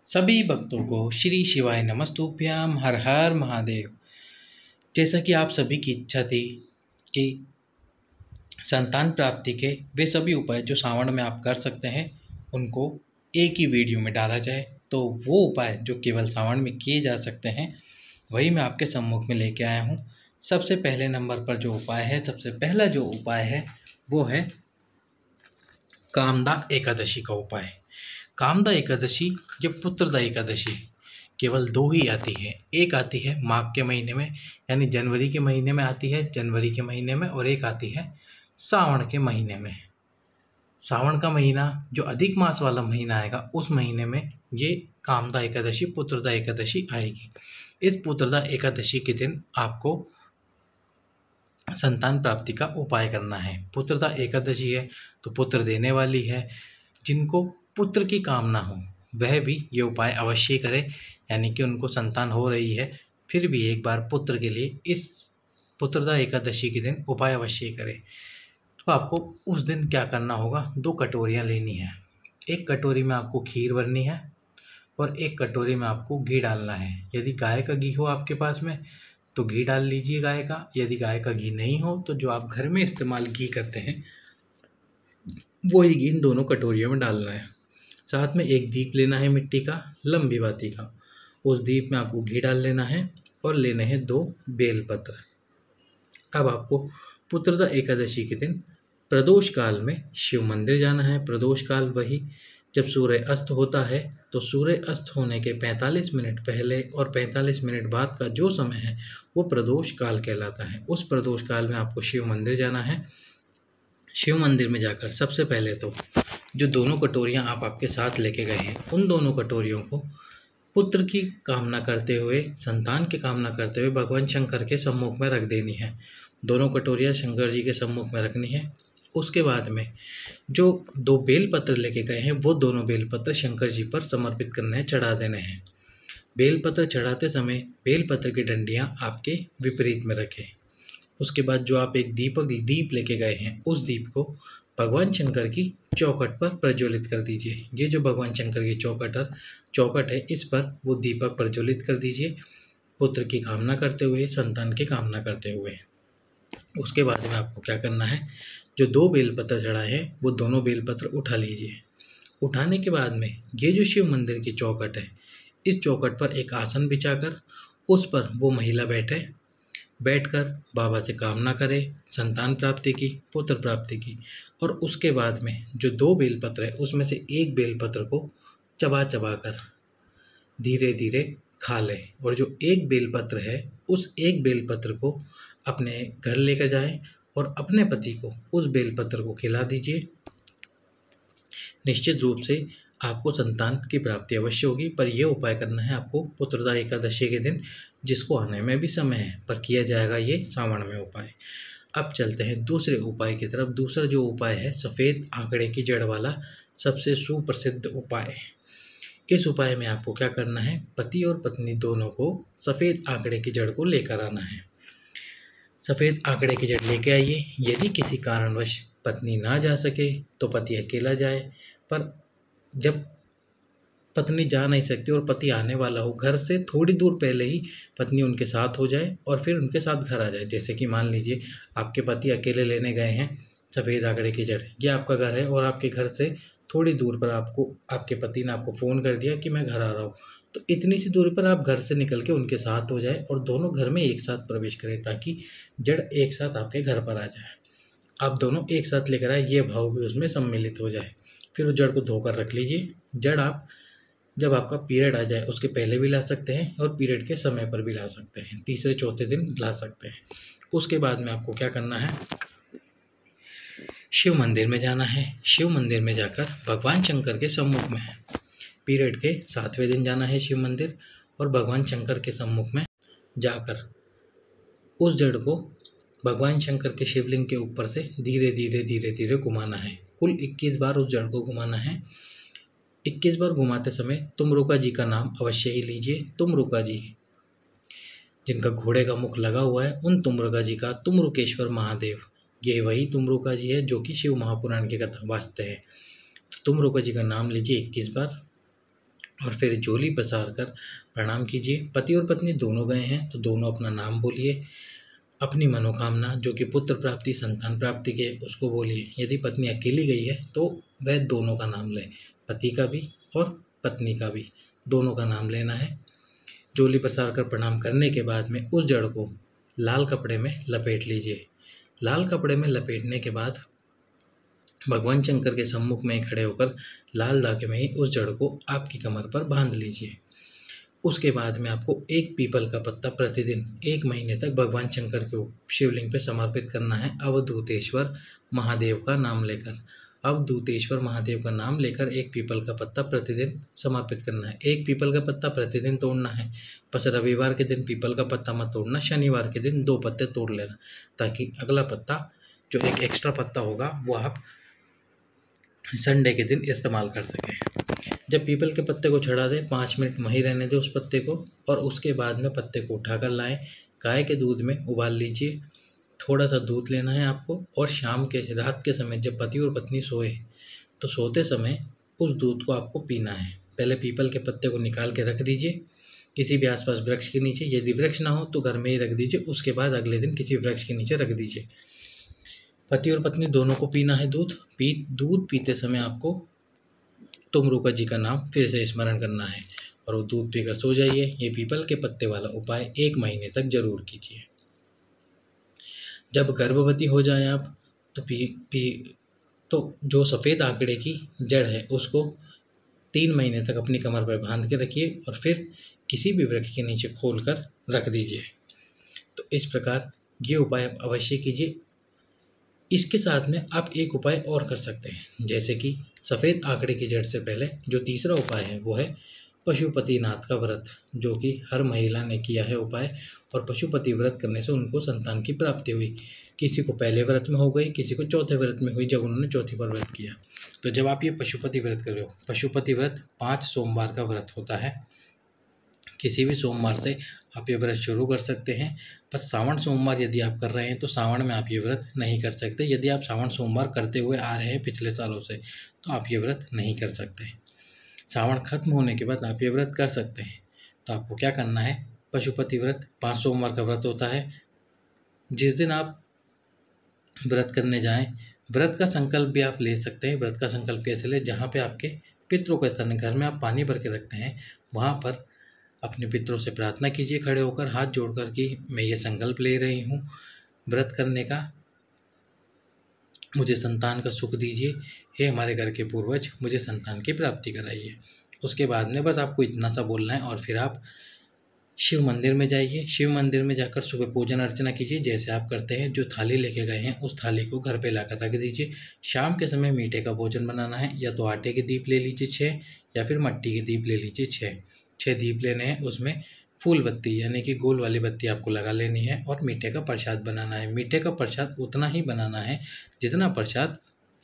सभी भक्तों को श्री शिवाय नमस्तुभ्याम। हर हर महादेव। जैसा कि आप सभी की इच्छा थी कि संतान प्राप्ति के वे सभी उपाय जो सावन में आप कर सकते हैं उनको एक ही वीडियो में डाला जाए, तो वो उपाय जो केवल सावन में किए जा सकते हैं वही मैं आपके सम्मुख में लेके आया हूँ। सबसे पहले नंबर पर जो उपाय है, सबसे पहला जो उपाय है वो है कामदा एकादशी का उपाय। कामदा एकादशी या पुत्रदा एकादशी केवल दो ही आती है। एक आती है माघ के महीने में यानी जनवरी के महीने में आती है, जनवरी के महीने में, और एक आती है सावन के महीने में। सावन का महीना जो अधिक मास वाला महीना आएगा उस महीने में ये कामदा एकादशी पुत्रदा एकादशी आएगी। इस पुत्रदा एकादशी के दिन आपको संतान प्राप्ति का उपाय करना है। पुत्रदा एकादशी है तो पुत्र देने वाली है। जिनको पुत्र की कामना हो वह भी ये उपाय अवश्य करें, यानी कि उनको संतान हो रही है फिर भी एक बार पुत्र के लिए इस पुत्रदा एकादशी के दिन उपाय अवश्य करें। तो आपको उस दिन क्या करना होगा, 2 कटोरियाँ लेनी है। एक कटोरी में आपको खीर भरनी है और एक कटोरी में आपको घी डालना है। यदि गाय का घी हो आपके पास में तो घी डाल लीजिए गाय का। यदि गाय का घी नहीं हो तो जो आप घर में इस्तेमाल घी करते हैं वही घी इन दोनों कटोरियों में डालना है। साथ में एक दीप लेना है मिट्टी का, लंबी बाती का। उस दीप में आपको घी डाल लेना है और लेने हैं 2 बेलपत्र। अब आपको पुत्रदा एकादशी के दिन प्रदोष काल में शिव मंदिर जाना है। प्रदोष काल वही जब सूर्य अस्त होता है, तो सूर्य अस्त होने के 45 मिनट पहले और 45 मिनट बाद का जो समय है वो प्रदोष काल कहलाता है। उस प्रदोष काल में आपको शिव मंदिर जाना है। शिव मंदिर में जाकर सबसे पहले तो जो दोनों कटोरियाँ आप आपके साथ लेके गए हैं उन दोनों कटोरियों को पुत्र की कामना करते हुए, संतान की कामना करते हुए भगवान शंकर के सम्मुख में रख देनी है। दोनों कटोरियाँ शंकर जी के सम्मुख में रखनी है। उसके बाद में जो 2 बेलपत्र लेके गए हैं वो दोनों बेलपत्र शंकर जी पर समर्पित करने हैं, चढ़ा देने हैं। बेलपत्र चढ़ाते समय बेलपत्र की डंडियाँ आपके विपरीत में रखें। उसके बाद जो आप एक दीप लेके गए हैं उस दीप को भगवान शंकर की चौखट पर प्रज्वलित कर दीजिए। ये जो भगवान शंकर की चौखट है इस पर वो दीपक प्रज्वलित कर दीजिए, पुत्र की कामना करते हुए, संतान की कामना करते हुए। उसके बाद में आपको क्या करना है, जो 2 बेलपत्र चढ़ाए हैं वो दोनों बेलपत्र उठा लीजिए। उठाने के बाद में ये जो शिव मंदिर की चौखट है इस चौखट पर एक आसन बिछाकर उस पर वो महिला बैठकर बाबा से कामना करें संतान प्राप्ति की, पुत्र प्राप्ति की। और उसके बाद में जो 2 बेलपत्र है उसमें से एक बेलपत्र को चबा कर धीरे धीरे खा ले, और जो एक बेलपत्र है उस एक बेलपत्र को अपने घर लेकर जाएं और अपने पति को उस बेलपत्र को खिला दीजिए। निश्चित रूप से आपको संतान की प्राप्ति अवश्य होगी, पर यह उपाय करना है आपको पुत्रदा एकादशी के दिन, जिसको आने में भी समय है, पर किया जाएगा ये सावन में उपाय। अब चलते हैं दूसरे उपाय की तरफ। दूसरा जो उपाय है सफ़ेद आंकड़े की जड़ वाला, सबसे सुप्रसिद्ध उपाय। इस उपाय में आपको क्या करना है, पति और पत्नी दोनों को सफ़ेद आंकड़े की जड़ को लेकर आना है। सफ़ेद आंकड़े की जड़ लेके आइए। यदि किसी कारणवश पत्नी ना जा सके तो पति अकेला जाए, पर जब पत्नी जा नहीं सकती और पति आने वाला हो, घर से थोड़ी दूर पहले ही पत्नी उनके साथ हो जाए और फिर उनके साथ घर आ जाए। जैसे कि मान लीजिए आपके पति अकेले लेने गए हैं सफ़ेद आंकड़े की जड़, ये आपका घर है और आपके घर से थोड़ी दूर पर आपके पति ने आपको फ़ोन कर दिया कि मैं घर आ रहा हूँ, तो इतनी सी दूरी पर आप घर से निकल के उनके साथ हो जाए और दोनों घर में एक साथ प्रवेश करें ताकि जड़ एक साथ आपके घर पर आ जाए। आप दोनों एक साथ लेकर आए, ये भाव भी उसमें सम्मिलित हो जाए। फिर उस जड़ को धोकर रख लीजिए। जड़ आप जब आपका पीरियड आ जाए उसके पहले भी ला सकते हैं और पीरियड के समय पर भी ला सकते हैं, तीसरे चौथे दिन ला सकते हैं। उसके बाद में आपको क्या करना है, शिव मंदिर में जाना है। शिव मंदिर में जाकर भगवान शंकर के सम्मुख में पीरियड के 7वें दिन जाना है शिव मंदिर, और भगवान शंकर के सम्मुख में जाकर उस जड़ को भगवान शंकर के शिवलिंग के ऊपर से धीरे धीरे घुमाना है। कुल 21 बार उस जड़ को घुमाना है। 21 बार घुमाते समय तुमरुका जी का नाम अवश्य ही लीजिए। तुमरुका जी जिनका घोड़े का मुख लगा हुआ है उन तुमरुका जी का, तुमरुकेश्वर महादेव, ये वही तुमरुका जी है जो कि शिव महापुराण की कथा वास्ते हैं। तो तुमरुका जी का नाम लीजिए 21 बार। और फिर झोली पसार कर प्रणाम कीजिए। पति और पत्नी दोनों गए हैं तो दोनों अपना नाम बोलिए, अपनी मनोकामना जो कि पुत्र प्राप्ति संतान प्राप्ति के उसको बोलिए। यदि पत्नी अकेली गई है तो वह दोनों का नाम ले, पति का भी और पत्नी का भी, दोनों का नाम लेना है। झोली पसार कर प्रणाम करने के बाद में उस जड़ को लाल कपड़े में लपेट लीजिए। लाल कपड़े में लपेटने के बाद भगवान शंकर के सम्मुख में खड़े होकर लाल धागे में ही उस जड़ को आपकी कमर पर बांध लीजिए। उसके बाद में आपको एक पीपल का पत्ता प्रतिदिन 1 महीने तक भगवान शंकर के शिवलिंग पे समर्पित करना है अवधूतेश्वर महादेव का नाम लेकर। अवधूतेश्वर महादेव का नाम लेकर एक पीपल का पत्ता प्रतिदिन समर्पित करना है। एक पीपल का पत्ता प्रतिदिन तोड़ना है, बस रविवार के दिन पीपल का पत्ता मत तोड़ना, शनिवार के दिन 2 पत्ते तोड़ लेना, ताकि अगला पत्ता जो एक एक्स्ट्रा पत्ता होगा वो आप संडे के दिन इस्तेमाल कर सकें। जब पीपल के पत्ते को चढ़ा दें 5 मिनट वहीं रहने दें उस पत्ते को, और उसके बाद में पत्ते को उठाकर लाएं, गाय के दूध में उबाल लीजिए। थोड़ा सा दूध लेना है आपको, और शाम के रात के समय जब पति और पत्नी सोए तो सोते समय उस दूध को आपको पीना है। पहले पीपल के पत्ते को निकाल के रख दीजिए किसी भी आसपास वृक्ष के नीचे, यदि वृक्ष ना हो तो घर में ही रख दीजिए। उसके बाद अगले दिन किसी वृक्ष के नीचे रख दीजिए। पति और पत्नी दोनों को पीना है दूध। दूध पीते समय आपको तुमरुका जी का नाम फिर से स्मरण करना है और वो दूध पीकर सो जाइए। ये पीपल के पत्ते वाला उपाय 1 महीने तक जरूर कीजिए। जब गर्भवती हो जाए आप तो जो सफ़ेद आंकड़े की जड़ है उसको 3 महीने तक अपनी कमर पर बांध के रखिए और फिर किसी भी वृक्ष के नीचे खोल कर रख दीजिए। तो इस प्रकार ये उपाय आप अवश्य कीजिए। इसके साथ में आप एक उपाय और कर सकते हैं, जैसे कि सफ़ेद आंकड़े की जड़ से पहले जो तीसरा उपाय है वो है पशुपतिनाथ का व्रत, जो कि हर महिला ने किया है उपाय। और पशुपति व्रत करने से उनको संतान की प्राप्ति हुई। किसी को पहले व्रत में हो गई, किसी को चौथे व्रत में हुई जब उन्होंने चौथी बार व्रत किया। तो जब आप ये पशुपति व्रत कर रहे हो, पशुपति व्रत 5 सोमवार का व्रत होता है। किसी भी सोमवार से आप ये व्रत शुरू कर सकते हैं। बस सावन सोमवार यदि आप कर रहे हैं तो सावन में आप ये व्रत नहीं कर सकते। यदि आप सावन सोमवार करते हुए आ रहे हैं पिछले सालों से तो आप ये व्रत नहीं कर सकते। सावन खत्म होने के बाद आप ये व्रत कर सकते हैं। तो आपको क्या करना है, पशुपति व्रत 5 सोमवार का व्रत होता है। जिस दिन आप व्रत करने जाएं, व्रत का संकल्प भी आप ले सकते हैं। व्रत का संकल्प कैसे ले, जहाँ पे आपके पितरों का स्थान है, घर में आप पानी भर के रखते हैं, वहाँ पर अपने पितरों से प्रार्थना कीजिए खड़े होकर हाथ जोड़कर कि मैं ये संकल्प ले रही हूँ व्रत करने का, मुझे संतान का सुख दीजिए, हे हमारे घर के पूर्वज मुझे संतान की प्राप्ति कराइए। उसके बाद में बस आपको इतना सा बोलना है और फिर आप शिव मंदिर में जाइए। शिव मंदिर में जाकर सुबह पूजन अर्चना कीजिए जैसे आप करते हैं। जो थाली लेके गए हैं उस थाली को घर पे लाकर रख दीजिए। शाम के समय मीठे का भोजन बनाना है, या तो आटे के दीप ले लीजिए 6 या फिर मिट्टी के दीप ले लीजिए 6 दीप लेने हैं। उसमें फूल बत्ती यानी कि गोल वाली बत्ती आपको लगा लेनी है और मीठे का प्रसाद बनाना है। मीठे का प्रसाद उतना ही बनाना है जितना प्रसाद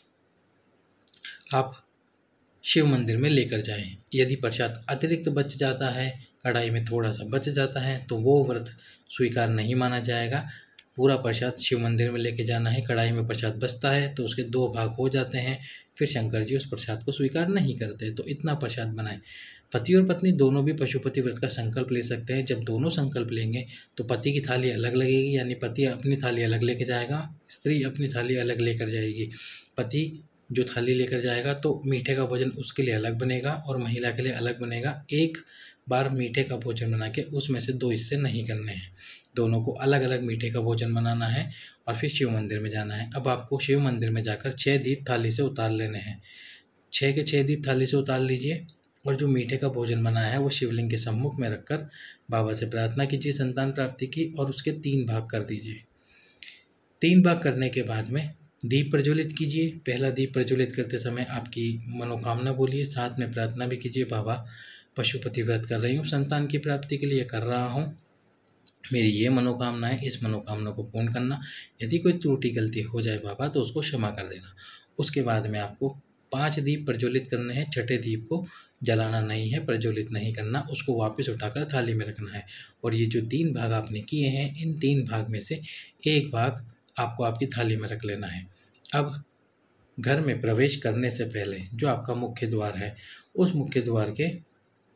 आप शिव मंदिर में लेकर जाएं। यदि प्रसाद अतिरिक्त बच जाता है, कढ़ाई में थोड़ा सा बच जाता है, तो वो व्रत स्वीकार नहीं माना जाएगा। पूरा प्रसाद शिव मंदिर में लेके जाना है। कढ़ाई में प्रसाद बचता है तो उसके 2 भाग हो जाते हैं, फिर शंकर जी उस प्रसाद को स्वीकार नहीं करते। तो इतना प्रसाद बनाएं। पति और पत्नी दोनों भी पशुपति व्रत का संकल्प ले सकते हैं। जब दोनों संकल्प लेंगे तो पति की थाली अलग लगेगी, यानी पति अपनी थाली अलग लेके जाएगा, स्त्री अपनी थाली अलग लेकर जाएगी। पति जो थाली लेकर जाएगा तो मीठे का भोजन उसके लिए अलग बनेगा और महिला के लिए अलग बनेगा। एक बार मीठे का भोजन बना के उसमें से 2 हिस्से नहीं करने हैं। दोनों को अलग अलग मीठे का भोजन बनाना है और फिर शिव मंदिर में जाना है। अब आपको शिव मंदिर में जाकर 6 दीप थाली से उतार लेने हैं। 6 के 6 दीप थाली से उतार लीजिए और जो मीठे का भोजन बनाया है वो शिवलिंग के सम्मुख में रखकर बाबा से प्रार्थना कीजिए संतान प्राप्ति की, और उसके 3 भाग कर दीजिए। 3 भाग करने के बाद में दीप प्रज्वलित कीजिए। पहला दीप प्रज्वलित करते समय आपकी मनोकामना बोलिए, साथ में प्रार्थना भी कीजिए, बाबा पशुपति व्रत कर रही हूँ, संतान की प्राप्ति के लिए कर रहा हूँ, मेरी ये मनोकामना है, इस मनोकामना को पूर्ण करना। यदि कोई त्रुटि गलती हो जाए बाबा तो उसको क्षमा कर देना। उसके बाद में आपको 5 दीप प्रज्वलित करने हैं। छठे दीप को जलाना नहीं है, प्रज्वलित नहीं करना, उसको वापस उठाकर थाली में रखना है। और ये जो 3 भाग आपने किए हैं, इन 3 भाग में से 1 भाग आपको आपकी थाली में रख लेना है। अब घर में प्रवेश करने से पहले जो आपका मुख्य द्वार है, उस मुख्य द्वार के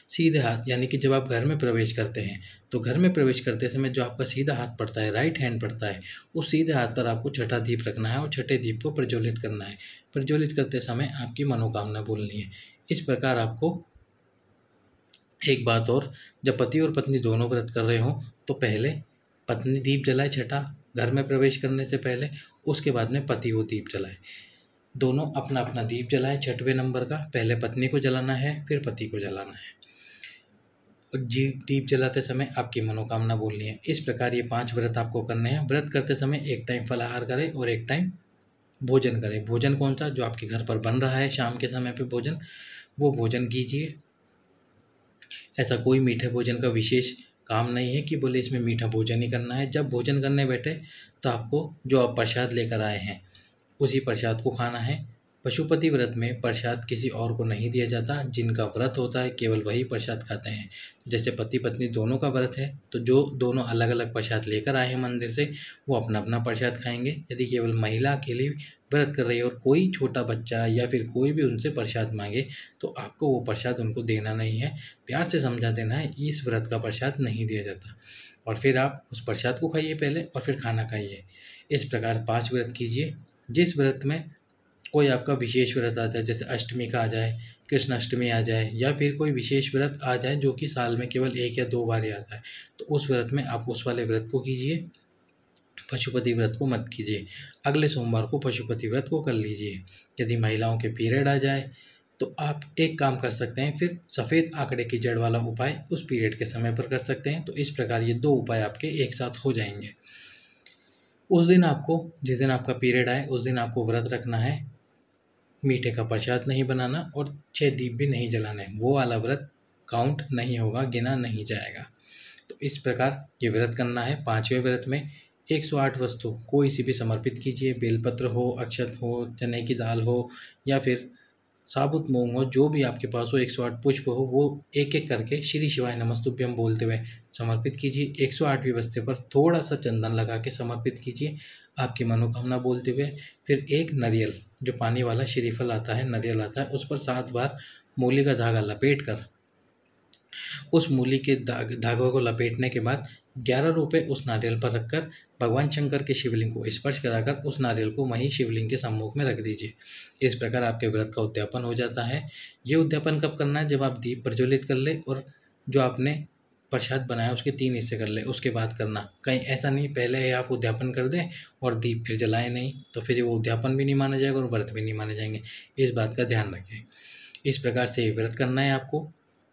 सीधे हाथ, यानी कि जब आप घर में प्रवेश करते हैं तो घर में प्रवेश करते समय जो आपका सीधा हाथ पड़ता है, राइट हैंड पड़ता है, उस सीधे हाथ पर आपको छठा दीप रखना है और छठे दीप को प्रज्वलित करना है। प्रज्वलित करते समय आपकी मनोकामना बोलनी है। इस प्रकार आपको एक बात और, जब पति और पत्नी दोनों व्रत कर रहे हों तो पहले पत्नी दीप जलाए छठा घर में प्रवेश करने से पहले, उसके बाद में पति वो दीप जलाए। दोनों अपना अपना दीप जलाएं छठवें नंबर का, पहले पत्नी को जलाना है फिर पति को जलाना है। और दीप जलाते समय आपकी मनोकामना बोलनी है। इस प्रकार ये 5 व्रत आपको करने हैं। व्रत करते समय एक टाइम फलाहार करें और एक टाइम भोजन करें। भोजन कौन सा? जो आपके घर पर बन रहा है शाम के समय पे भोजन, वो भोजन कीजिए। ऐसा कोई मीठे भोजन का विशेष काम नहीं है कि बोले इसमें मीठा भोजन ही करना है। जब भोजन करने बैठे तो आपको जो आप प्रसाद लेकर आए हैं उसी प्रसाद को खाना है। पशुपति व्रत में प्रसाद किसी और को नहीं दिया जाता। जिनका व्रत होता है केवल वही प्रसाद खाते हैं। जैसे पति पत्नी दोनों का व्रत है तो जो दोनों अलग अलग प्रसाद लेकर आए हैं मंदिर से, वो अपना अपना प्रसाद खाएंगे। यदि केवल महिला अकेली व्रत कर रही है और कोई छोटा बच्चा या फिर कोई भी उनसे प्रसाद मांगे तो आपको वो प्रसाद उनको देना नहीं है। प्यार से समझा देना है, इस व्रत का प्रसाद नहीं दिया जाता। और फिर आप उस प्रसाद को खाइए पहले और फिर खाना खाइए। इस प्रकार 5 व्रत कीजिए। जिस व्रत में कोई आपका विशेष व्रत आ जाए, जैसे अष्टमी का आ जाए, कृष्ण अष्टमी आ जाए, या फिर कोई विशेष व्रत आ जाए जो कि साल में केवल 1 या 2 बार ही आता है, तो उस व्रत में आप उस वाले व्रत को कीजिए। पशुपति व्रत को मत कीजिए। अगले सोमवार को पशुपति व्रत को कर लीजिए। यदि महिलाओं के पीरियड आ जाए तो आप एक काम कर सकते हैं, फिर सफ़ेद आंकड़े की जड़ वाला उपाय उस पीरियड के समय पर कर सकते हैं। तो इस प्रकार ये 2 उपाय आपके एक साथ हो जाएंगे। उस दिन आपको, जिस दिन आपका पीरियड आए उस दिन आपको व्रत रखना है, मीठे का प्रसाद नहीं बनाना और 6 दीप भी नहीं जलाने। वो वाला व्रत काउंट नहीं होगा, गिना नहीं जाएगा। तो इस प्रकार ये व्रत करना है। 5वें व्रत में 108 वस्तु कोई सी भी समर्पित कीजिए। बेलपत्र हो, अक्षत हो, चने की दाल हो या फिर साबुत मूंग हो, जो भी आपके पास हो, 108 पुष्प हो, वो एक एक करके श्री शिवाय नमस्तुभ्यम बोलते हुए समर्पित कीजिए। 108वीं वस्तु पर थोड़ा सा चंदन लगा के समर्पित कीजिए आपकी मनोकामना बोलते हुए। फिर एक नारियल, जो पानी वाला श्रीफल आता है, नारियल आता है, उस पर 7 बार मूली का धागा लपेट कर, उस मूली के धागों को लपेटने के बाद 11 रुपये उस नारियल पर रखकर भगवान शंकर के शिवलिंग को स्पर्श कराकर उस नारियल को वहीं शिवलिंग के सम्मुख में रख दीजिए। इस प्रकार आपके व्रत का उद्यापन हो जाता है। ये उद्यापन कब करना है? जब आप दीप प्रज्वलित कर ले और जो आपने प्रसाद बनाया उसके 3 हिस्से कर ले, उसके बाद करना। कहीं ऐसा नहीं पहले आप उद्यापन कर दें और दीप फिर जलाएं नहीं, तो फिर वो उद्यापन भी नहीं माना जाएगा और व्रत भी नहीं माने जाएंगे। इस बात का ध्यान रखें। इस प्रकार से व्रत करना है आपको।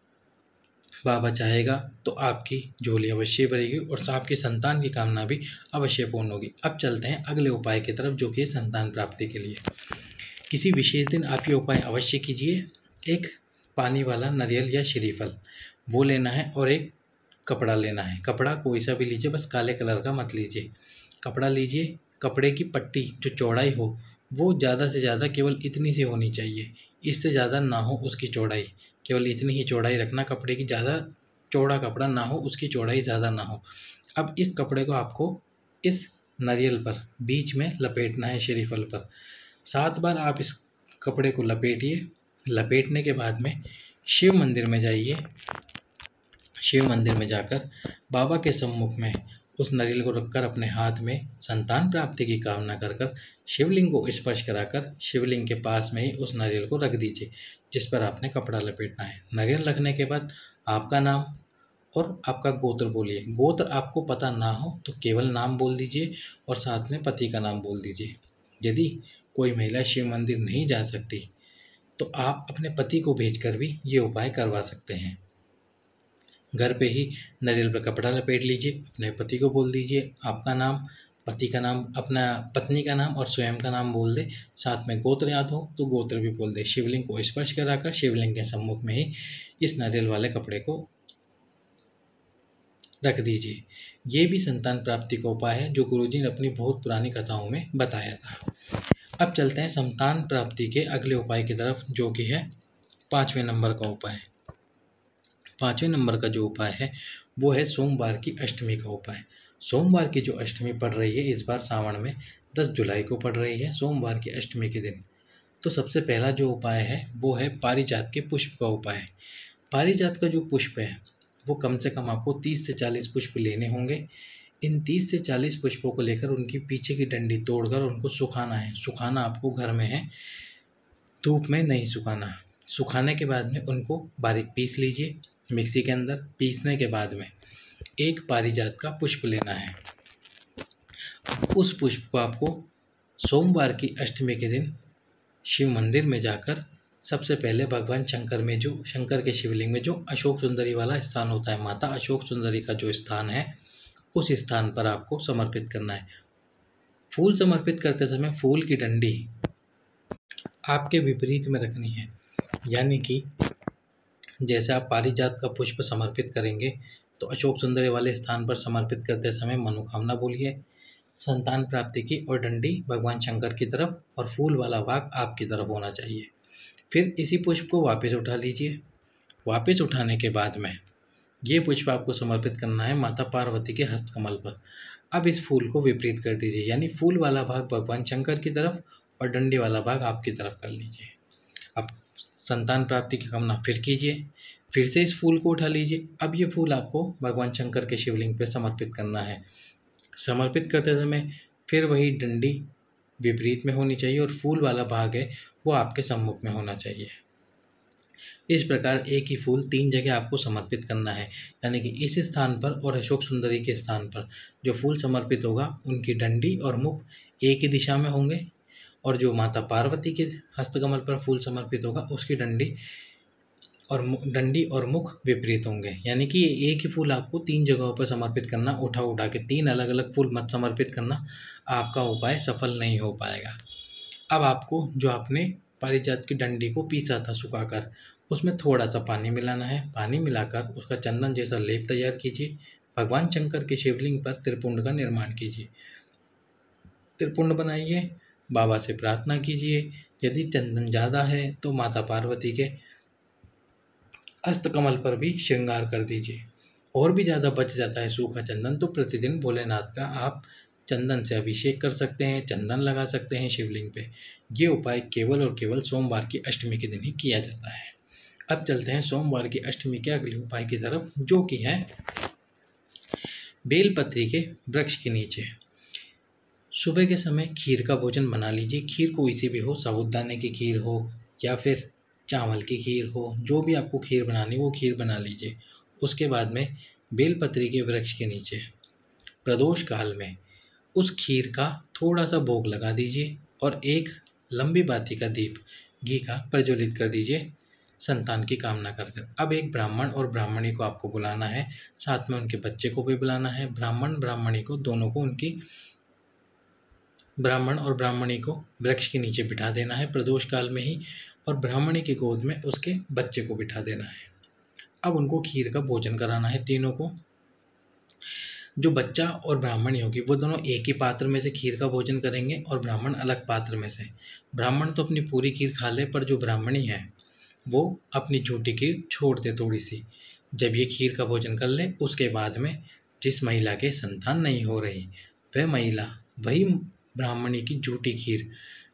बाबा चाहेगा तो आपकी झोली अवश्य भरेगी और आपकी संतान की कामना भी अवश्य पूर्ण होगी। अब चलते हैं अगले उपाय की तरफ, जो कि संतान प्राप्ति के लिए। किसी विशेष दिन आप ये उपाय अवश्य कीजिए। एक पानी वाला नारियल या श्रीफल वो लेना है और एक कपड़ा लेना है। कपड़ा कोई सा भी लीजिए, बस काले कलर का मत लीजिए। कपड़ा लीजिए, कपड़े की पट्टी जो चौड़ाई हो वो ज़्यादा से ज़्यादा केवल इतनी सी होनी चाहिए, इससे ज़्यादा ना हो उसकी चौड़ाई। केवल इतनी ही चौड़ाई रखना कपड़े की, ज़्यादा चौड़ा कपड़ा ना हो, उसकी चौड़ाई ज़्यादा ना हो। अब इस कपड़े को आपको इस नारियल पर बीच में लपेटना है, श्रीफल पर 7 बार आप इस कपड़े को लपेटिए। लपेटने के बाद में शिव मंदिर में जाइए। शिव मंदिर में जाकर बाबा के सम्मुख में उस नारियल को रखकर अपने हाथ में संतान प्राप्ति की कामना कर कर शिवलिंग को स्पर्श कराकर शिवलिंग के पास में ही उस नारियल को रख दीजिए जिस पर आपने कपड़ा लपेटना है। नारियल रखने के बाद आपका नाम और आपका गोत्र बोलिए। गोत्र आपको पता ना हो तो केवल नाम बोल दीजिए और साथ में पति का नाम बोल दीजिए। यदि कोई महिला शिव मंदिर नहीं जा सकती तो आप अपने पति को भेजकर भी ये उपाय करवा सकते हैं। घर पे ही नारियल पर कपड़ा लपेट लीजिए, अपने पति को बोल दीजिए आपका नाम, पति का नाम, अपना पत्नी का नाम और स्वयं का नाम बोल दे। साथ में गोत्र याद हो तो गोत्र भी बोल दे। शिवलिंग को स्पर्श कराकर शिवलिंग के सम्मुख में ही इस नारियल वाले कपड़े को रख दीजिए। ये भी संतान प्राप्ति का उपाय है जो गुरुजी ने अपनी बहुत पुरानी कथाओं में बताया था। अब चलते हैं संतान प्राप्ति के अगले उपाय की तरफ, जो कि है 5वें नंबर का उपाय। 5वें नंबर का जो उपाय है वो है सोमवार की अष्टमी का उपाय। सोमवार की जो अष्टमी पड़ रही है इस बार सावन में 10 जुलाई को पड़ रही है, सोमवार की अष्टमी के दिन। तो सबसे पहला जो उपाय है वो है पारिजात के पुष्प का उपाय। पारिजात का जो पुष्प है वो कम से कम आपको 30 से 40 पुष्प लेने होंगे। इन 30 से 40 पुष्पों को लेकर उनकी पीछे की डंडी तोड़कर उनको सुखाना है। सुखाना आपको घर में है, धूप में नहीं सुखाना। सुखाने के बाद में उनको बारीक पीस लीजिए मिक्सी के अंदर। पीसने के बाद में एक पारिजात का पुष्प लेना है। उस पुष्प को आपको सोमवार की अष्टमी के दिन शिव मंदिर में जाकर सबसे पहले भगवान शंकर में, जो शंकर के शिवलिंग में जो अशोक सुंदरी वाला स्थान होता है, माता अशोक सुंदरी का जो स्थान है, उस स्थान पर आपको समर्पित करना है। फूल समर्पित करते समय फूल की डंडी आपके विपरीत में रखनी है, यानी कि जैसे आप पारिजात का पुष्प समर्पित करेंगे तो अशोक सुंदरी वाले स्थान पर समर्पित करते समय मनोकामना बोलिए, संतान प्राप्ति की, और डंडी भगवान शंकर की तरफ और फूल वाला भाग आपकी तरफ होना चाहिए। फिर इसी पुष्प को वापस उठा लीजिए। वापस उठाने के बाद में ये पुष्प आपको समर्पित करना है माता पार्वती के हस्तकमल पर। अब इस फूल को विपरीत कर दीजिए, यानी फूल वाला भाग भगवान शंकर की तरफ और डंडी वाला भाग आपकी तरफ कर लीजिए। अब संतान प्राप्ति की कामना फिर कीजिए। फिर से इस फूल को उठा लीजिए। अब ये फूल आपको भगवान शंकर के शिवलिंग पर समर्पित करना है। समर्पित करते समय फिर वही डंडी विपरीत में होनी चाहिए और फूल वाला भाग है वो आपके सम्मुख में होना चाहिए। इस प्रकार एक ही फूल 3 जगह आपको समर्पित करना है, यानी कि इस स्थान पर और अशोक सुंदरी के स्थान पर जो फूल समर्पित होगा उनकी डंडी और मुख एक ही दिशा में होंगे, और जो माता पार्वती के हस्तकमल पर फूल समर्पित होगा उसकी डंडी और मुख विपरीत होंगे। यानी कि एक ही फूल आपको 3 जगहों पर समर्पित करना। उठा उठा के 3 अलग अलग फूल मत समर्पित करना, आपका उपाय सफल नहीं हो पाएगा। अब आपको जो आपने पारिजात की डंडी को पीसा था सुखाकर, उसमें थोड़ा सा पानी मिलाना है। पानी मिलाकर उसका चंदन जैसा लेप तैयार कीजिए। भगवान शंकर के शिवलिंग पर त्रिपुंड का निर्माण कीजिए। त्रिपुंड बनाइए, बाबा से प्रार्थना कीजिए। यदि चंदन ज़्यादा है तो माता पार्वती के हस्तकमल पर भी श्रृंगार कर दीजिए। और भी ज़्यादा बच जाता है सूखा चंदन तो प्रतिदिन भोलेनाथ का आप चंदन से अभिषेक कर सकते हैं, चंदन लगा सकते हैं शिवलिंग पे। ये उपाय केवल और केवल सोमवार की अष्टमी के दिन ही किया जाता है। अब चलते हैं सोमवार की अष्टमी के अगले उपाय की तरफ, जो कि है बेलपत्री के वृक्ष के नीचे सुबह के समय खीर का भोजन बना लीजिए। खीर कोई सी भी हो, साबूदाने की खीर हो या फिर चावल की खीर हो, जो भी आपको खीर बनानी वो खीर बना लीजिए। उसके बाद में बेलपत्री के वृक्ष के नीचे प्रदोष काल में उस खीर का थोड़ा सा भोग लगा दीजिए और एक लंबी बाती का दीप घी का प्रज्वलित कर दीजिए संतान की कामना कर कर। अब एक ब्राह्मण और ब्राह्मणी को आपको बुलाना है, साथ में उनके बच्चे को भी बुलाना है। ब्राह्मण ब्राह्मणी को दोनों को उनकी ब्राह्मण और ब्राह्मणी को वृक्ष के नीचे बिठा देना है प्रदोष काल में ही, और ब्राह्मणी की गोद में उसके बच्चे को बिठा देना है। अब उनको खीर का भोजन कराना है तीनों को। जो बच्चा और ब्राह्मणी होगी वो दोनों एक ही पात्र में से खीर का भोजन करेंगे और ब्राह्मण अलग पात्र में से। ब्राह्मण तो अपनी पूरी खीर खा ले, पर जो ब्राह्मणी है वो अपनी झूठी खीर छोड़ दे थोड़ी सी। जब ये खीर का भोजन कर ले उसके बाद में जिस महिला के संतान नहीं हो रही वह महिला वही ब्राह्मणी की झूठी खीर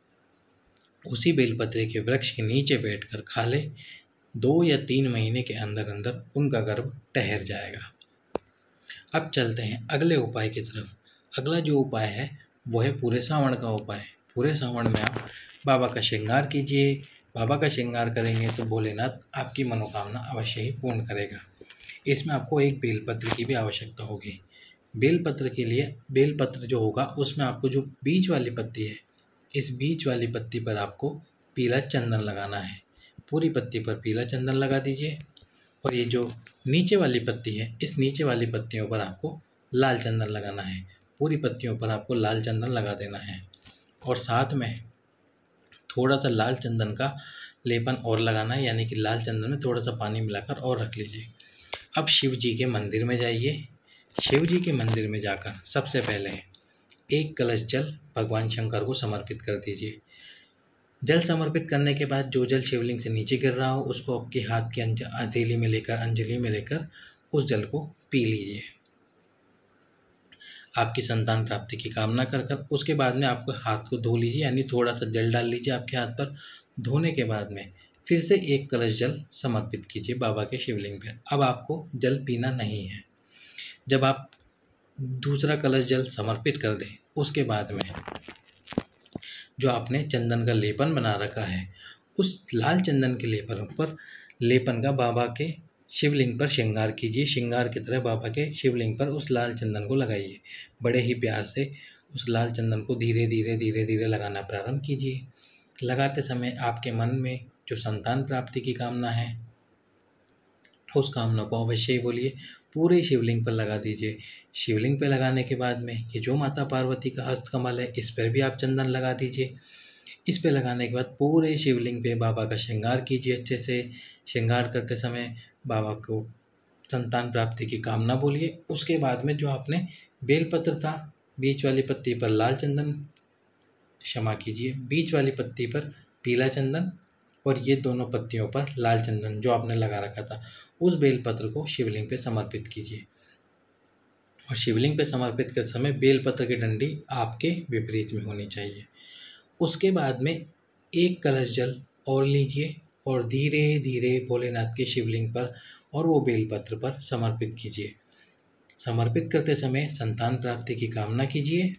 उसी बेलपत्र के वृक्ष के नीचे बैठकर खा ले। 2 या 3 महीने के अंदर अंदर उनका गर्भ ठहर जाएगा। अब चलते हैं अगले उपाय की तरफ। अगला जो उपाय है वो है पूरे सावन का उपाय। पूरे सावन में आप बाबा का श्रृंगार कीजिए। बाबा का श्रृंगार करेंगे तो भोलेनाथ आपकी मनोकामना अवश्य ही पूर्ण करेगा। इसमें आपको एक बेलपत्र की भी आवश्यकता होगी। बेलपत्र के लिए बेलपत्र जो होगा उसमें आपको जो बीच वाली पत्ती है, इस बीच वाली पत्ती पर आपको पीला चंदन लगाना है। पूरी पत्ती पर पीला चंदन लगा दीजिए। और ये जो नीचे वाली पत्ती है, इस नीचे वाली पत्तियों पर आपको लाल चंदन लगाना है। पूरी पत्तियों पर आपको लाल चंदन लगा देना है और साथ में थोड़ा सा लाल चंदन का लेपन और लगाना है, यानी कि लाल चंदन में थोड़ा सा पानी मिलाकर और रख लीजिए। अब शिव जी के मंदिर में जाइए। शिव जी के मंदिर में जाकर सबसे पहले एक कलश जल भगवान शंकर को समर्पित कर दीजिए। जल समर्पित करने के बाद जो जल शिवलिंग से नीचे गिर रहा हो उसको आपके हाथ की अंजलि में लेकर उस जल को पी लीजिए आपकी संतान प्राप्ति की कामना कर कर। उसके बाद में आपको हाथ को धो लीजिए, यानी थोड़ा सा जल डाल लीजिए आपके हाथ पर। धोने के बाद में फिर से 1 कलश जल समर्पित कीजिए बाबा के शिवलिंग पर। अब आपको जल पीना नहीं है। जब आप दूसरा कलश जल समर्पित कर दें, उसके बाद में जो आपने चंदन का लेपन बना रखा है, उस लाल चंदन के लेपन का बाबा के शिवलिंग पर श्रृंगार कीजिए। श्रृंगार की तरह बाबा के शिवलिंग पर उस लाल चंदन को लगाइए। बड़े ही प्यार से उस लाल चंदन को धीरे धीरे लगाना प्रारंभ कीजिए। लगाते समय आपके मन में जो संतान प्राप्ति की कामना है, उस कामना को अवश्य ही बोलिए। पूरे शिवलिंग पर लगा दीजिए। शिवलिंग पर लगाने के बाद में ये जो माता पार्वती का हस्तकमल है, इस पर भी आप चंदन लगा दीजिए। इस पे लगाने के बाद पूरे शिवलिंग पे बाबा का श्रृंगार कीजिए। अच्छे से श्रृंगार करते समय बाबा को संतान प्राप्ति की कामना बोलिए। उसके बाद में जो आपने बेलपत्र था, बीच वाली पत्ती पर लाल चंदन, क्षमा कीजिए, बीच वाली पत्ती पर पीला चंदन और ये दोनों पत्तियों पर लाल चंदन जो आपने लगा रखा था, उस बेलपत्र को शिवलिंग पे समर्पित कीजिए। और शिवलिंग पे समर्पित करते समय बेलपत्र की डंडी आपके विपरीत में होनी चाहिए। उसके बाद में 1 कलश जल और लीजिए और धीरे धीरे भोलेनाथ के शिवलिंग पर और वो बेलपत्र पर समर्पित कीजिए। समर्पित करते समय संतान प्राप्ति की कामना कीजिए।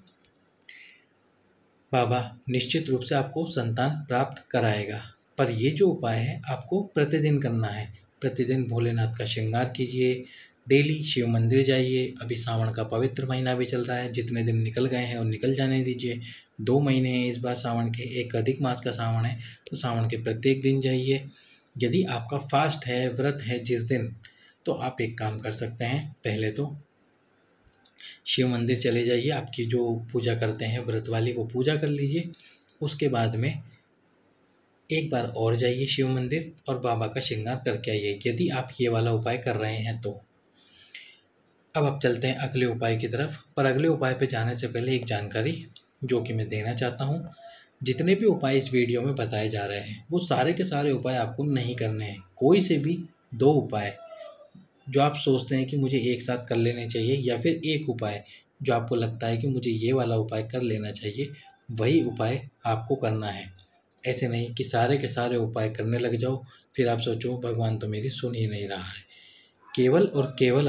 बाबा निश्चित रूप से आपको संतान प्राप्त कराएगा। पर ये जो उपाय है आपको प्रतिदिन करना है। प्रतिदिन भोलेनाथ का श्रृंगार कीजिए, डेली शिव मंदिर जाइए। अभी सावन का पवित्र महीना भी चल रहा है, जितने दिन निकल गए हैं और निकल जाने दीजिए। 2 महीने हैं इस बार सावन के, एक अधिक मास का सावन है, तो सावन के प्रत्येक दिन जाइए। यदि आपका फास्ट है, व्रत है जिस दिन, तो आप एक काम कर सकते हैं। पहले तो शिव मंदिर चले जाइए, आपकी जो पूजा करते हैं व्रत वाली, वो पूजा कर लीजिए। उसके बाद में एक बार और जाइए शिव मंदिर और बाबा का श्रृंगार करके आइए, यदि आप ये वाला उपाय कर रहे हैं तो। अब आप चलते हैं अगले उपाय की तरफ। पर अगले उपाय पे जाने से पहले एक जानकारी जो कि मैं देना चाहता हूँ। जितने भी उपाय इस वीडियो में बताए जा रहे हैं, वो सारे के सारे उपाय आपको नहीं करने हैं। कोई से भी 2 उपाय जो आप सोचते हैं कि मुझे एक साथ कर लेने चाहिए, या फिर एक उपाय जो आपको लगता है कि मुझे ये वाला उपाय कर लेना चाहिए, वही उपाय आपको करना है। ऐसे नहीं कि सारे के सारे उपाय करने लग जाओ, फिर आप सोचो भगवान तो मेरी सुन ही नहीं रहा है। केवल और केवल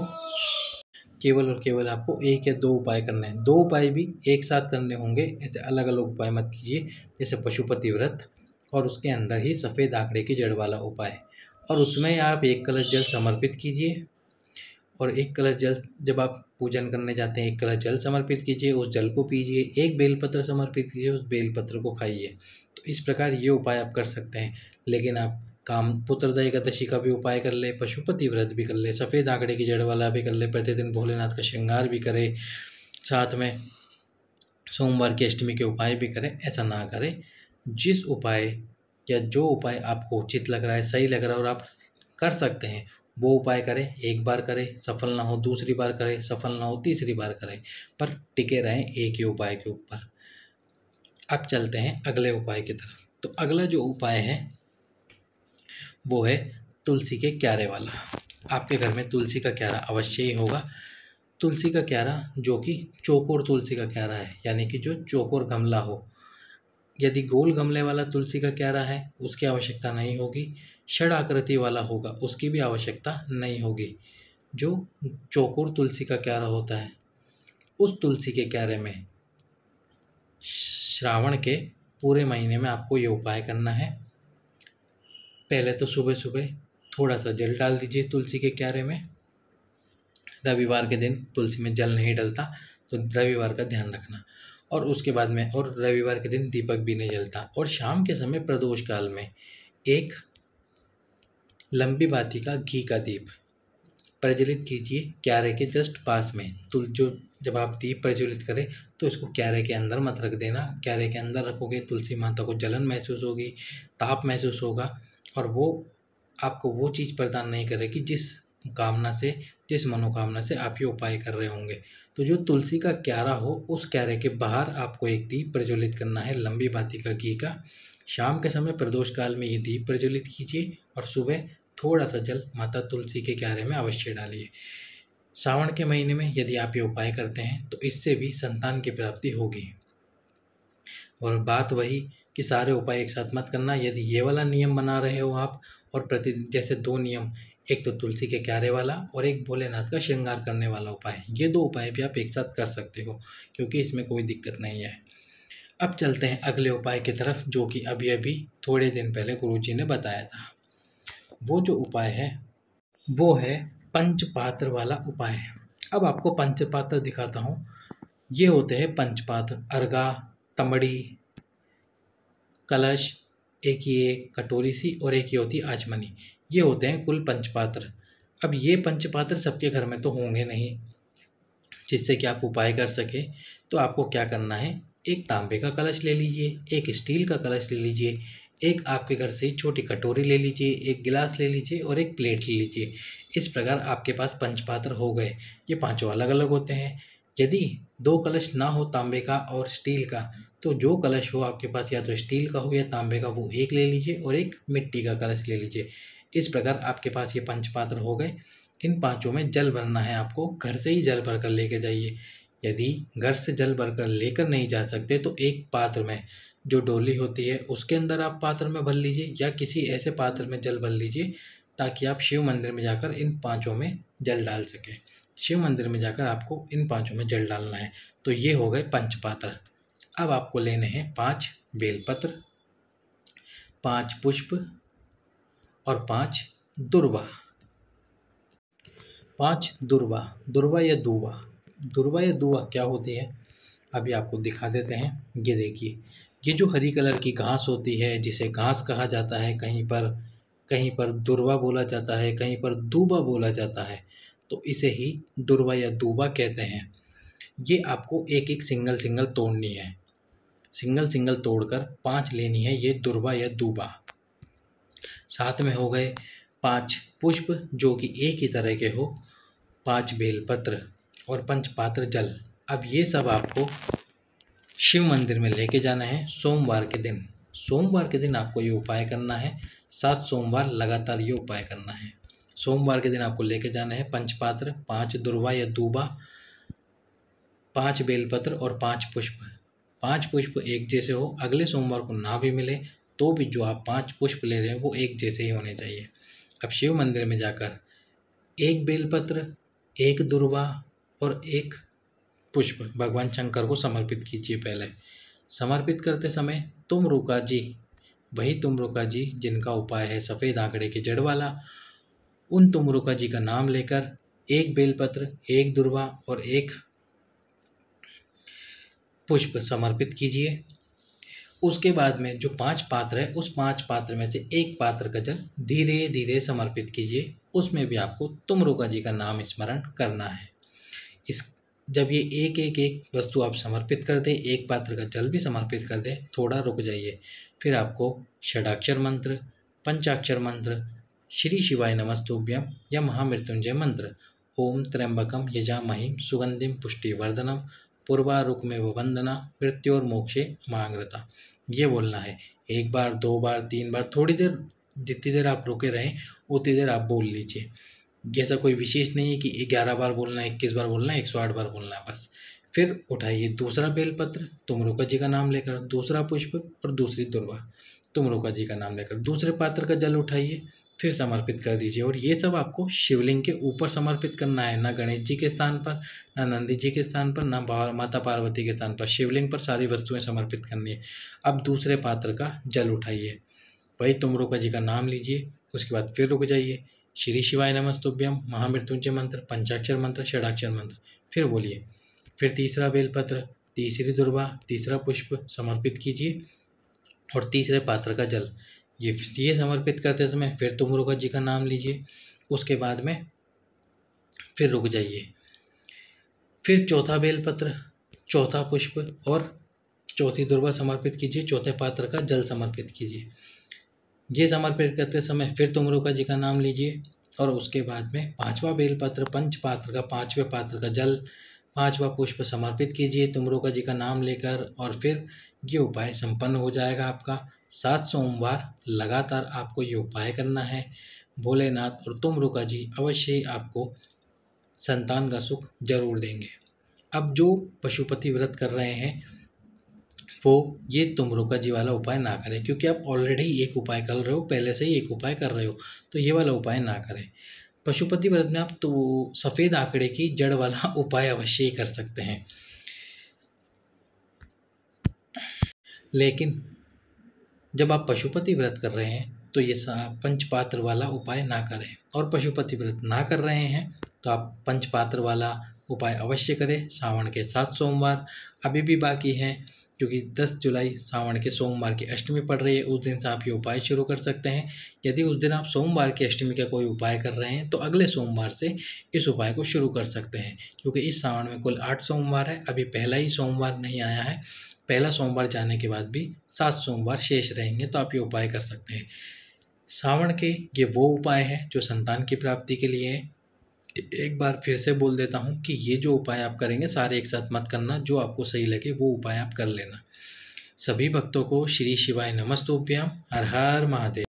आपको 1 या 2 उपाय करने हैं। 2 उपाय भी एक साथ करने होंगे, ऐसे अलग अलग उपाय मत कीजिए। जैसे पशुपति व्रत और उसके अंदर ही सफ़ेद आंकड़े की जड़ वाला उपाय, और उसमें आप 1 कलश जल समर्पित कीजिए। और 1 कलश जल जब आप पूजन करने जाते हैं, 1 कलश जल समर्पित कीजिए, उस जल को पीजिए। 1 बेलपत्र समर्पित कीजिए, उस बेलपत्र को खाइए। तो इस प्रकार ये उपाय आप कर सकते हैं। लेकिन आप पुत्रदा एकादशी का भी उपाय कर ले, पशुपति व्रत भी कर ले, सफ़ेद आंकड़े की जड़ वाला भी कर ले, प्रतिदिन भोलेनाथ का श्रृंगार भी करे, साथ में सोमवार की अष्टमी के उपाय भी करें, ऐसा ना करें। जिस उपाय या जो उपाय आपको उचित लग रहा है, सही लग रहा है और आप कर सकते हैं, वो उपाय करें। एक बार करें, सफल ना हो दूसरी बार करें, सफल ना हो तीसरी बार करें, पर टिके रहें एक ही उपाय के ऊपर। अब चलते हैं अगले उपाय की तरफ। तो अगला जो उपाय है वो है तुलसी के क्यारे वाला। आपके घर में तुलसी का क्यारा अवश्य ही होगा। तुलसी का क्यारा जो कि चौकोर तुलसी का क्यारा है, यानी कि जो चौकोर गमला हो। यदि गोल गमले वाला तुलसी का क्यारा है, उसकी आवश्यकता नहीं होगी। षड आकृति वाला होगा, उसकी भी आवश्यकता नहीं होगी। जो चौकोर तुलसी का क्यारा होता है, उस तुलसी के क्यारे में श्रावण के पूरे महीने में आपको ये उपाय करना है। पहले तो सुबह सुबह थोड़ा सा जल डाल दीजिए तुलसी के क्यारे में। रविवार के दिन तुलसी में जल नहीं डलता, तो रविवार का ध्यान रखना। और उसके बाद में, और रविवार के दिन दीपक भी नहीं जलता। और शाम के समय प्रदोष काल में एक लंबी बाती का घी का दीप प्रज्वलित कीजिए क्यारे के जस्ट पास में। जो जब आप दीप प्रज्वलित करें तो इसको क्यारे के अंदर मत रख देना। क्यारे के अंदर रखोगे तुलसी माता को जलन महसूस होगी, ताप महसूस होगा, और वो आपको वो चीज़ प्रदान नहीं करेगी जिस कामना से, जिस मनोकामना से आप ये उपाय कर रहे होंगे। तो जो तुलसी का क्यारा हो, उस क्यारे के बाहर आपको एक दीप प्रज्वलित करना है लंबी बाती का घी का। शाम के समय प्रदोष काल में ये दीप प्रज्वलित कीजिए और सुबह थोड़ा सा जल माता तुलसी के क्यारे में अवश्य डालिए। सावन के महीने में यदि आप ये उपाय करते हैं तो इससे भी संतान की प्राप्ति होगी। और बात वही कि सारे उपाय एक साथ मत करना। यदि ये वाला नियम बना रहे हो आप, और प्रतिदिन जैसे 2 नियम, एक तो तुलसी के क्यारे वाला और एक भोलेनाथ का श्रृंगार करने वाला उपाय, ये 2 उपाय भी आप एक साथ कर सकते हो, क्योंकि इसमें कोई दिक्कत नहीं है। अब चलते हैं अगले उपाय की तरफ, जो कि अभी अभी थोड़े दिन पहले गुरुजी ने बताया था। वो जो उपाय है वो है पंचपात्र वाला उपाय। अब आपको पंचपात्र दिखाता हूँ। ये होते हैं पंचपात्र, अर्घा, तमड़ी, कलश, एक ये कटोरी सी और एक ये होती है आचमनी। ये होते हैं कुल पंचपात्र। अब ये पंचपात्र सबके घर में तो होंगे नहीं, जिससे कि आप उपाय कर सके। तो आपको क्या करना है, एक तांबे का कलश ले लीजिए, एक स्टील का कलश ले लीजिए, एक आपके घर से छोटी कटोरी ले लीजिए, एक गिलास ले लीजिए और एक प्लेट ले लीजिए। इस प्रकार आपके पास पंचपात्र हो गए। ये पांचों अलग अलग होते हैं। यदि 2 कलश ना हो तांबे का और स्टील का, तो जो कलश हो आपके पास, या तो स्टील का हो या तांबे का, वो एक ले लीजिए और एक मिट्टी का कलश ले लीजिए। इस प्रकार आपके पास ये पंचपात्र हो गए। इन पांचों में जल भरना है आपको। घर से ही जल भरकर लेके जाइए। यदि घर से जल भरकर लेकर नहीं जा सकते तो एक पात्र में, जो डोली होती है उसके अंदर आप पात्र में भर लीजिए, या किसी ऐसे पात्र में जल भर लीजिए ताकि आप शिव मंदिर में जाकर इन पांचों में जल डाल सकें। शिव मंदिर में जाकर आपको इन पांचों में जल डालना है। तो ये हो गए पंचपात्र। अब आपको लेने हैं 5 बेलपत्र, 5 पुष्प और 5 दुर्वा। 5 दुर्वा, दुर्वा या दूवा। दुर्वा या दूवा क्या होती है, अभी आपको दिखा देते हैं। ये देखिए, ये जो हरी कलर की घास होती है, जिसे घास कहा जाता है, कहीं पर दुर्वा बोला जाता है, कहीं पर दूबा बोला जाता है, तो इसे ही दुर्वा या दूबा कहते हैं। ये आपको एक एक सिंगल सिंगल तोड़नी है। सिंगल सिंगल तोड़कर 5 लेनी है, ये दुर्वा या दूबा। साथ में हो गए 5 पुष्प, जो कि एक ही तरह के हो, 5 बेलपत्र और पंचपात्र जल। अब ये सब आपको शिव मंदिर में लेके जाना है सोमवार के दिन। सोमवार के दिन आपको ये उपाय करना है। 7 सोमवार लगातार ये उपाय करना है। सोमवार के दिन आपको लेके जाना है पंचपात्र, 5 दुर्वा या दूबा, 5 बेलपत्र और 5 पुष्प। 5 पुष्प एक जैसे हो, अगले सोमवार को ना भी मिले तो भी जो आप 5 पुष्प ले रहे हैं वो एक जैसे ही होने चाहिए। अब शिव मंदिर में जाकर 1 बेलपत्र, 1 दुर्वा और 1 पुष्प भगवान शंकर को समर्पित कीजिए। पहले समर्पित करते समय तुम रुका जी, वही तुम रुका जी जिनका उपाय है सफ़ेद आंकड़े के जड़ वाला, उन तुम रुका जी का नाम लेकर 1 बेलपत्र, 1 दुर्वा और 1 पुष्प समर्पित कीजिए। उसके बाद में जो 5 पात्र है, उस 5 पात्र में से 1 पात्र का जल धीरे धीरे समर्पित कीजिए। उसमें भी आपको तुम रुका जी का नाम स्मरण करना है। इस जब ये एक एक एक वस्तु आप समर्पित कर दें, 1 पात्र का जल भी समर्पित कर दें, थोड़ा रुक जाइए। फिर आपको षडाक्षर मंत्र, पंचाक्षर मंत्र, श्री शिवाय नमस्तुभ्यम या महामृत्युंजय मंत्र, ओम त्र्यंबकम यजामहि सुगंधिम पुष्टिवर्धनम पूर्वारुकमेव वंदना मृत्योर्मोक्षे मांगृता, ये बोलना है। 1 बार, 2 बार, 3 बार, थोड़ी देर, जितनी देर आप रुके रहें उतनी देर आप बोल लीजिए। ऐसा कोई विशेष नहीं है कि 11 बार बोलना है, 21 बार बोलना है, 108 बार बोलना है, बस। फिर उठाइए दूसरा बेलपत्र, तुम रुका जी का नाम लेकर, दूसरा पुष्प और दूसरी दुर्वा, तुम रुका जी का नाम लेकर, दूसरे पात्र का जल उठाइए, फिर समर्पित कर दीजिए। और ये सब आपको शिवलिंग के ऊपर समर्पित करना है, ना गणेश जी के स्थान पर, ना नंदी जी के स्थान पर, ना माता पार्वती के स्थान पर। शिवलिंग पर सारी वस्तुएं समर्पित करनी है। अब दूसरे पात्र का जल उठाइए, वही तुम रुका जी का नाम लीजिए। उसके बाद फिर रुक जाइए, श्री शिवाय नमस्तुभ्यम, महामृत्युंजय मंत्र, पंचाक्षर मंत्र, षडाक्षर मंत्र, फिर बोलिए। फिर तीसरा बेलपत्र, तीसरी दुर्वा, तीसरा पुष्प समर्पित कीजिए और तीसरे पात्र का जल, ये समर्पित करते समय फिर तुम रुका जी का नाम लीजिए। उसके बाद में फिर रुक जाइए। फिर चौथा बेलपत्र, चौथा पुष्प और चौथी दुर्वा समर्पित कीजिए, चौथे पात्र का जल समर्पित कीजिए। ये समर्पित करते समय फिर तुम रुका जी का नाम लीजिए और उसके बाद में 5वां बेलपत्र, पंच पात्र का 5वें पात्र का जल, 5वां पुष्प समर्पित कीजिए तुम रुका जी का नाम लेकर, और फिर ये उपाय संपन्न हो जाएगा आपका। 7 सोमवार लगातार आपको ये उपाय करना है। भोलेनाथ और तुम रुका जी अवश्य ही आपको संतान का सुख जरूर देंगे। अब जो पशुपति व्रत कर रहे हैं वो ये तुमरुका जी वाला उपाय ना करें, क्योंकि आप ऑलरेडी एक उपाय कर रहे हो, पहले से ही एक उपाय कर रहे हो, तो ये वाला उपाय ना करें। पशुपति व्रत में आप तो सफ़ेद आंकड़े की जड़ वाला उपाय अवश्य ही कर सकते हैं, लेकिन जब आप पशुपति व्रत कर रहे हैं तो ये पंचपात्र वाला उपाय ना करें। और पशुपति व्रत ना कर रहे हैं तो आप पंचपात्र वाला उपाय अवश्य करें। सावन के 7 सोमवार अभी भी बाकी हैं, क्योंकि 10 जुलाई सावन के सोमवार की अष्टमी पड़ रही है, उस दिन से आप ये उपाय शुरू कर सकते हैं। यदि उस दिन आप सोमवार की अष्टमी का कोई उपाय कर रहे हैं तो अगले सोमवार से इस उपाय को शुरू कर सकते हैं, क्योंकि इस सावन में कुल 8 सोमवार है, अभी पहला ही सोमवार नहीं आया है। पहला सोमवार जाने के बाद भी 7 सोमवार शेष रहेंगे, तो आप ये उपाय कर सकते हैं। सावन के ये वो उपाय है जो संतान की प्राप्ति के लिए है। एक बार फिर से बोल देता हूँ कि ये जो उपाय आप करेंगे सारे एक साथ मत करना, जो आपको सही लगे वो उपाय आप कर लेना। सभी भक्तों को श्री शिवाय नमस्तुभ्यम। हर हर महादेव।